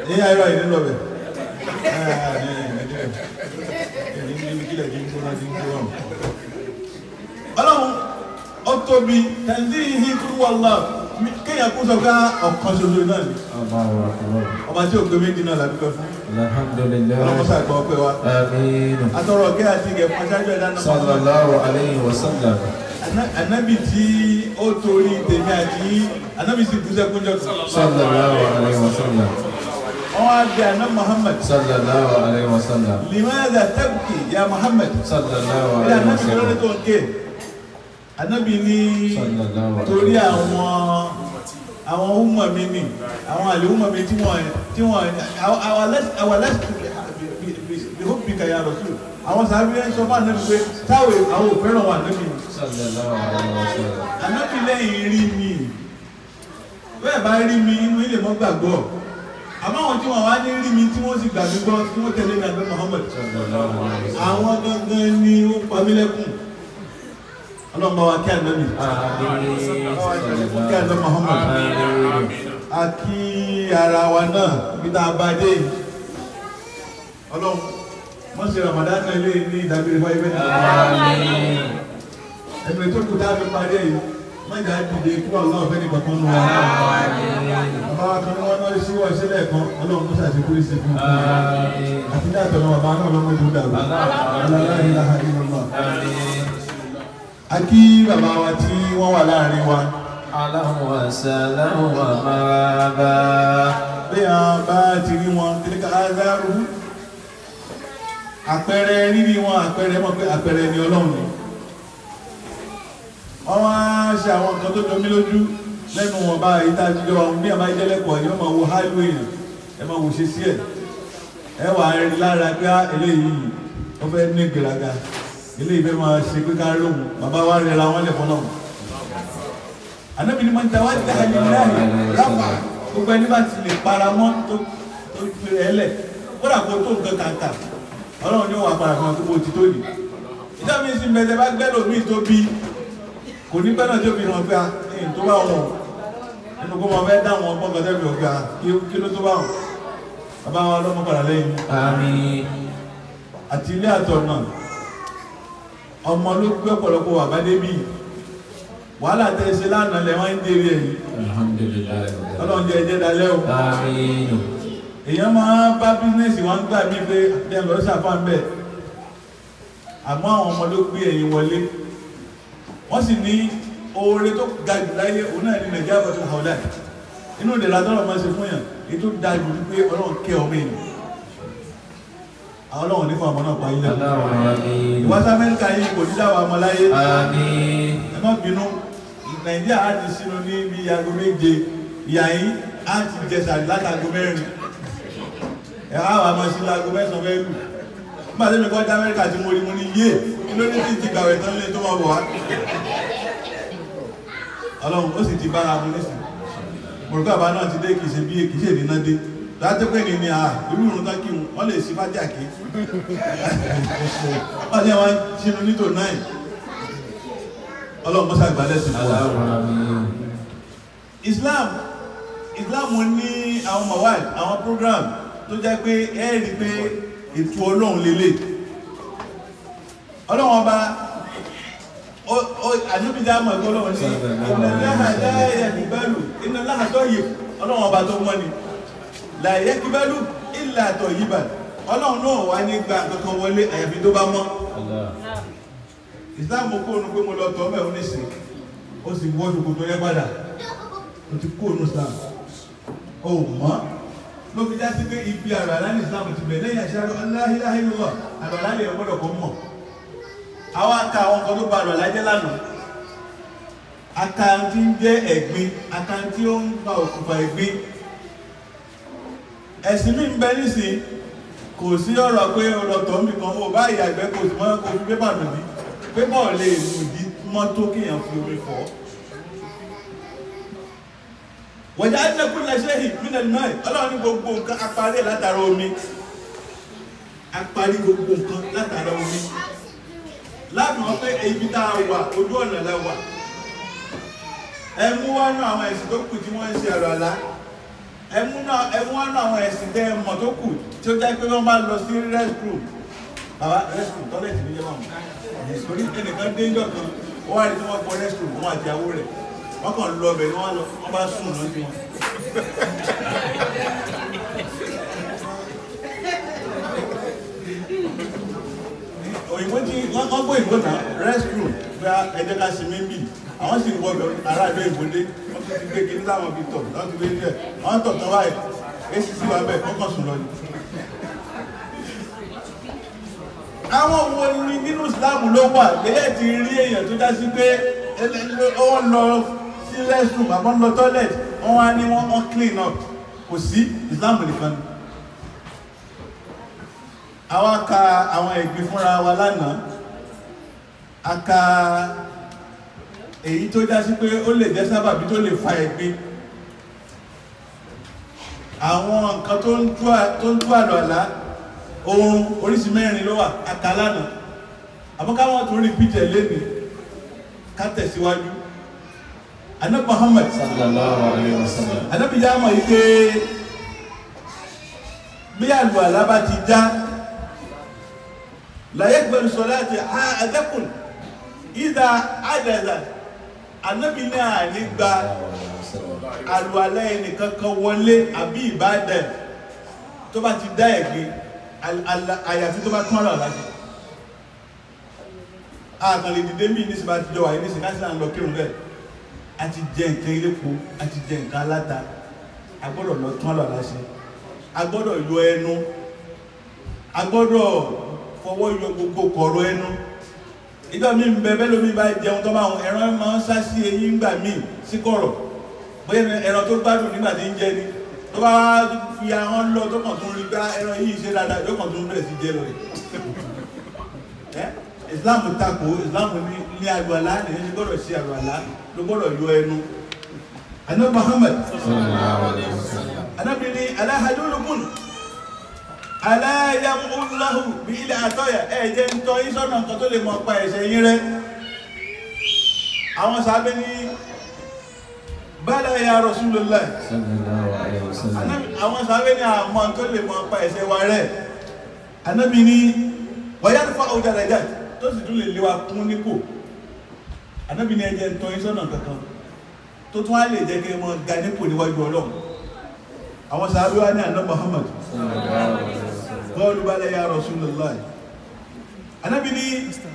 ayọ̀ yìí nílò bẹ̀ ọlọ́run ó tóbi tẹ̀lé ìhí kúrú wàllá kéèyàn kú sọ ká ọ̀kan ṣoṣo náà ni ọba tí ò pé méjì náà làdúgbò fún alhamdulillah ọlọ́mọsá àgbà ọpẹ́ wa àmín atọ́rọ̀ kí àti ìgẹ̀ fún aṣáájú ẹ̀dá náà sallallahu alayhi wa sallam anábì tí ó torí tèmi àti anábì sì kú sẹ́kún jọ sallallahu alayhi wa sallam wọ́n á bẹ aná Muhammad sallallahu alayhi wa sallam limadha tabki ya Muhammad sallallahu ilé alayhi wa anábì lórí sallam tó ń ké anábì ní torí àwọn ọmọ mi ni àwọn àlè ọmọ mi tí wọ́n àwọn lẹ́sìn bí ó bí kàyà rọ̀ sí àwọn sàbí ẹ̀ ń sọ fún anábì pé táwọn àwọn òfẹ́ràn wà anábì sallallahu alayhi wa sallam anábì lẹ́yìn rí mi bẹ́ẹ̀ bá rí mi inú ilé mọ́ gbàgbọ́ àmọ́ àwọn tí wọ́n wá ní rí mi tí wọ́n sì gbàgbé gbọ́ tí wọ́n tẹ̀lé nàbẹ́ Muhammad àwọn gangan ni ó pa mí lẹ́kùn ọlọ́mọ wa kí ànábì kí ànábì Muhammad a kí ara wa náà ibi tá a bá dé ọlọ́run wọ́n ṣe Ramadan náà lé ní ìdágbére fáyé bẹ́ẹ̀ ẹgbẹ́ tó kù tá a fi parí yìí mọ́jà dìde kí wọ́n lọ́wọ́ fẹ́ ní kankan nù wá bàbá wa kan wọ́n náà sí wọ́n sílẹ̀ kan ọlọ́run tó ṣàṣekú sí fún un àti ní àtọ̀nà bàbá náà lọ́mọ ìlú dàrú aláàrí láhàrí lọ́mọ. a kí bàbá wa tí wọ́n wà láàrin wa. aláhùn wa sàláhùn wa máa bá. bí a bá ti rí wọn kíríkà ázáàrú àpẹẹrẹ rírí wọn àpẹẹrẹ mọ̀ pé àpẹẹrẹ ni ọlọ́run ni. wọ́n wá ṣe àwọn nǹkan tó jọmí lójú lẹ́nu wọn bá ìta jíjọ àwọn bí àbá ìjẹ́lẹ́kọ̀ọ́ ni wọ́n máa wo hálù èèyàn ẹ máa wò ṣe sí ẹ̀ ẹ wà rí lára pé eléyìí ó fẹ́ ní ìgbéraga eléyìí fẹ́ máa ṣe pé ká lóhùn bàbá wa rẹ̀ ra wọn lẹ̀ fọ́nà Ànábì ní máa ń ta wá ní àyè láàyè lápá gbogbo ẹni bá ti lè para mọ́ tó fi rẹ̀ lẹ̀ kódà kó tó nǹkan kàkà ọlọ́run ní ó wà para kan tó bó ti tó yìí ìjọ mi sì mẹ́tẹ́ bá gbẹ́lò míì tó bí kò ní pẹ́nà tí ó fi hàn pé ẹ̀yìn tó bá wọn nínú kó mọ fẹ́ dáwọn ọgbọ́n kan tẹ́bí ọ̀gá kí ló tó bá wọn bàbá wa lọ́mọ padà lẹ́yìn àmín àti ilé àtọ̀nà ọmọ ló gbé ọ̀pọ̀lọpọ̀ wà bá débì wàhálà tẹ́ ṣe lánàá lẹ́ wọ́n ń dèrè ẹ̀yìn alhamdulillah ọlọ́run jẹ́ ẹjẹ́ dalẹ́ o àmín èèyàn máa bá bísínẹ́sì wọn gbà mí pé ẹ̀ lọ́ ṣàfihàn bẹ́ẹ̀ àmọ́ àwọn ọmọ ló gbé ẹ̀yìn wọlé wọ́n sì ní oore tó ga jù láyé òun náà ní nàìjíríà bọ́tún àwọ̀dá inú ìdẹ̀ra tọ́rọ máa ṣe fún yàn èyí tó dáa jù wípé ọlọ́run kẹ́ ọmọ ènìyàn àwọn ọlọ́run nífà ọmọ náà pa ilẹ̀ ìwáṣà amẹ́ríkà yìí kò ní dáwà ọmọ láyé ẹ má bínú nàìjíríà á ti sínú ní bí aago méje ìyá yìí á ti jẹsàrí látago mẹ́rin ẹ̀ á wà máa sí láago mẹ́sàn-án fẹ́ lù nígbà tí mi kọ́ dé amẹ́ríkà tí mo rí mo ní yé kí ló ní ti gbàwẹ̀ tán lé tó máa bọ̀ wá ọlọ́run ó sì ti bára mú nísìn mọ̀rùkọ́ àbá náà ti dé kìí ṣe bí kìí ṣe nínú dé láti pé ní ni irú ìrùn tán kí wọ́n lè sí fájà kí wọ́n ní àwọn sínú nítò 9 ọlọ́run mọ́sá ìgbàlẹ̀ sí fún Islam ní àwọn mawad àwọn program tó jẹ́ pé ẹ́ẹ̀rí pé ètò ọlọ́run lélẹ̀ ọlọ́run ọba àdúgbìdá mọ̀ ẹ̀kọ́ lọ́wọ́ ní ìnáláhà láyé kìbálù ìnáláhà tó yìí ọlọ́run ọba tó mọ́ ni láyé kìbálù ìlà àtọ̀ yìí bà ọlọ́run náà wá ní gba kankan wọlé àyàfi tó bá mọ́ ìsìláàmù kóònù pé mo lọ tọ́ mẹ́ oníṣẹ́ ó sì wọ́ ṣòkòtò rẹ padà ó ti kóònù islam ó mọ́ ló fi já sí pé ibi àrà aláàlì islam ti bẹ̀ lẹ́yìn àṣà aláhìláhìlúwà àrà aláàlì ọgbọ́dọ̀ kọ́ mọ̀ àwọn aka àwọn kan tó bá àrà alájẹ́ lánàá akáǹtí ń jẹ́ ẹ̀gbin akáǹtí ó ń gba òkùnfà ẹ̀gbin ẹ̀sìn mi ń bẹ nísìn kò sí ọ̀rọ̀ pé ọlọ́tọ̀ mi kan ó bá ìyàgbẹ́ kò sí mọ́ kò fi pépà nù ní pépà ò lè nù dí mọ́tò kéèyàn fi omi fọ́ wọ̀já ẹ̀dẹ́kùn lẹ́sẹ̀ ìpínlẹ̀ náà ọlọ́run ní gbogbo nǹkan aparí látara omi aparí gbogbo nǹkan látara omi láàbí wọn pé ibi tá a wà ojú ọ̀nà la wà ẹ mú wá náà àwọn ẹ̀sìn tó kù tí wọ́n ń ṣe àrọ̀ àlá ẹmú wọn náà àwọn ẹ̀sìn tẹ́ mọ̀ tó kù tí ó jẹ́ pé wọ́n bá lọ sí restroom bàbá restroom tọ́lẹ̀tì ní jẹ́mọ̀ ìsòrí ẹnìkan dé ìjọ kan ó wá rí tí wọ́n pọ̀ restroom wọn àti àwọ̀ rẹ̀ wọ́n kàn lọ bẹ̀ ni wọ́n bá sùn lọ sí wọn. òyìnbó tí wọ́n gbọ́ òyìnbó náà restroom bí ẹjẹ́ ká ṣe mímbì àwọn sì wọ́ bẹ̀ ará ìlú ìbòdé wọ́n tún ti gbé kí ní láwọn bí tọ̀ láti gbé díẹ̀ wọ́n tọ̀ tán báyìí èsì sí wa bẹ́ẹ̀ kọ́kàn sùn lọ ni. àwọn wo ni nínú ìsìláàmù ló wà lẹ́yìn tí rí èèyàn tó dá sí pé wọ́n lọ sí restroom àbọ̀ lọ toilet wọ́n wá ní wọ́n clean up kò sí ìsìláàmù nìkan ni. àwa ka àwọn ẹ̀gbin fúnra wa lánàá a ka èyí tó já sí pé ó lè jẹ́ sábàbí tó lè fa ẹ̀gbin àwọn nǹkan tó ń tú àlọ́ àlá ohun oríṣi mẹ́rin ló wà àkàlànà àbúkáwọn tó rí píjẹ lẹ́ni ká tẹ̀síwájú Ànábì Muhammad sallallahu alaihi wasallam Ànábì já mọ̀ yí pé bí àlọ́ àlá bá ti já la yaqbalu salati ahadakum idha hadatha Ànábì náà nígbà àlùwàlá ẹnìkan kan wọlé àbí ìbádẹ̀ tó bá ti dá ẹ̀gbin àyàfi tó bá tún ọ̀rọ̀ láti àkànlè dìde mí ní síbá ti jọ wà ní síkáṣílá ń lọ kírun bẹ́ẹ̀ a ti jẹ nǹkan ilépo a ti jẹ nǹkan aláta a gbọ́dọ̀ lọ tún ọ̀rọ̀ láti a gbọ́dọ̀ yọ ẹnu a gbọ́dọ̀ fọwọ́ yọ gbogbo kọ̀rọ̀ ẹnu ìjọ mi ń bẹ bẹ́ẹ̀ lómi bá jẹun tó máa ẹran máa ń sá sí eyín gbà míì sí kọ̀rọ̀ bóyá ẹran tó gbádùn nígbà tí ń jẹ ni tó bá fi ahọ́n lọ tó kàn tún rí gbá ẹran yìí ṣe dáadáa yóò kàn tún bẹ̀rẹ̀ sí jẹ lọ rẹ̀ Islam tako Islam ní àlùwàlá nìyẹn ṣe gbọ́dọ̀ ṣe àlùwàlá ló gbọ́dọ̀ yọ ẹnu. Ànábì Muhammad Ànábì ní aláhàdúrúkún aláyàmúláhù bí ilẹ̀ àtọ́yà ẹ̀jẹ̀ ń tọ́ ìṣọ́nà nǹkan tó lè mọ̀ pa ẹ̀ṣẹ̀ yín rẹ̀. àwọn sábẹ́ ní bala ya Rasulullah sallallahu alaihi wasallam àwọn sábẹ́ ní àmọ́ tó lè mọ̀ pa ẹ̀ṣẹ̀ wa rẹ̀. Ànábì ní wa yarfa'u darajat tó sì tún lè léwa kún nípò. Ànábì ní ẹ̀jẹ̀ ń tọ́ ìṣọ́nà kankan tó tún á lè jẹ́ kí wọ́n ga nípò níwájú Ọlọ́run. àwọn sábẹ́ wa ní Ànábì Muhammad qalu bala ya Rasulullah. Ànábì ní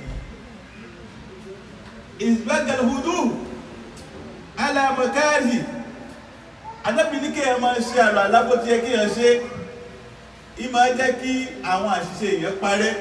isbagal wudu ala makarihi. Ànábì ní kéèyàn máa ṣe àlọ́ alábó tí yẹ kéèyàn ṣe ìmọ̀ jẹ́ kí àwọn àṣìṣe èèyàn parẹ́.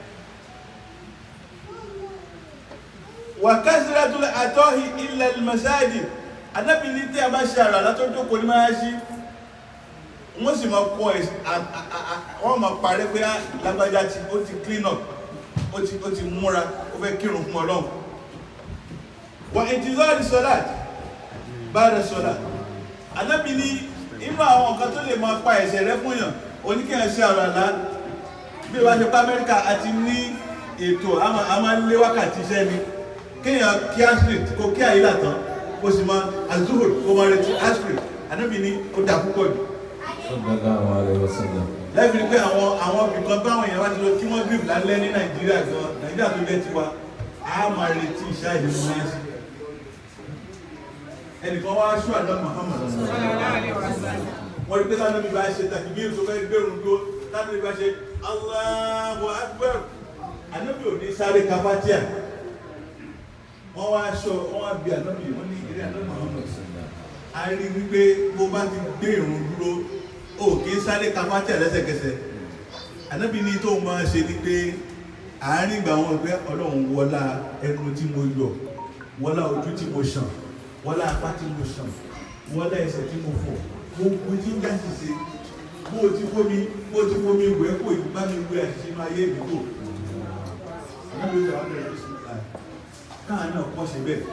wa kasratul atahi illa al-masajid. Ànábì ní tí a bá ṣe àlọ́ alá tó jókòó ní máa ṣí wọ́n sì máa kọ́ wọ́n máa parẹ́ pé lágbájá ó ti clean up ó ti múra ó fẹ́ kírun fún Ọlọ́run. wa intizari salat ba'da salat. Ànábì ní inú àwọn nǹkan tó lè máa pa ẹ̀ṣẹ̀ rẹ́ fún yàn oníkẹ́yàn ṣe àrọ̀ àlá bí wá ṣe pa Amẹ́ríkà àti ní ètò a máa lé wákàtí iṣẹ́ ni kéèyàn kí astrid kó kí àyílà tán kó sì máa azuhur kó máa retí astrid. Ànábì ní ó dà púpọ̀ jù. sallallahu alaihi wasallam lẹ́bìí pé àwọn ibìkan báwọn èèyàn wá ti lọ kí wọ́n gírípù lálẹ́ ní Nàìjíríà gan Nàìjíríà tó jẹ́ tiwa a máa retí iṣẹ́ ìlú máa ṣe. ẹnìkan wá ṣú àná Muhammad wọ́n rí pé táwọn ẹbí bá ṣe tàbí bí èso fẹ́ gbẹ̀rún tó táwọn ẹbí bá ṣe Allahu Akbar. Ànábì ò ní sáré kafatia wọ́n wá aṣọ wọ́n wá bí Ànábì wọ́n ní eré Ànábì Muhammad a rí wípé bó bá ti gbé ìrun dúró ó kì í sáré kafatia lẹ́sẹ̀kẹsẹ̀. Ànábì ní tó máa ṣe ni pé àárín ìgbà wọn pé Ọlọ́run wọlá ẹnu tí mo yọ wọlá ojú tí mo ṣàn wọlá apá tí mo ṣàn wọlá ẹsẹ̀ tí mo fọ̀ gbogbo tí ń jáde ṣe bó ti fomi ìwé kò ìgbà mi wé àṣìṣe inú ayé mi kò. Ànábì ìgbà wọn bẹ̀rẹ̀ sí ìlà káà náà kọ́ ṣe bẹ́ẹ̀.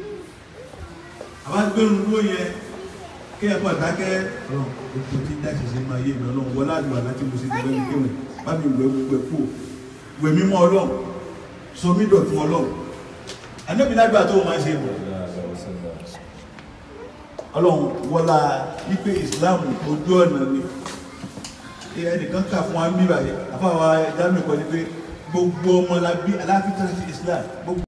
àwọn gbẹ̀rún ló yẹ kí ẹ pọ̀ dákẹ́ gbogbo tí ń jáde ṣe inú ayé mi Ọlọ́run wọlá àdúrà láti mo ṣe ti bẹ́ẹ̀ kéwìn bá mi wẹ̀ gbogbo ẹ̀ kú wẹ̀ mímọ́ Ọlọ́run sọ mí dọ̀tun Ọlọ́run. Ànábì lágbà tó máa ṣe bọ̀ ọlọ́run wọlá wípé Islam ojú ọ̀nà ni ẹnìkan kà fún wa ń bí báyìí àfáwà Jamiu kọ́ ni pé gbogbo ọmọ aláfíà sí Islam gbogbo